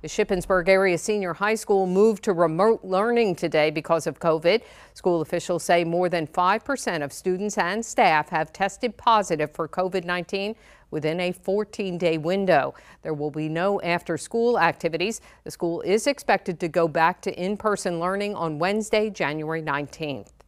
The Shippensburg Area Senior High School moved to remote learning today because of COVID. School officials say more than 5% of students and staff have tested positive for COVID-19 within a 14-day window. There will be no after-school activities. The school is expected to go back to in-person learning on Wednesday, January 19th.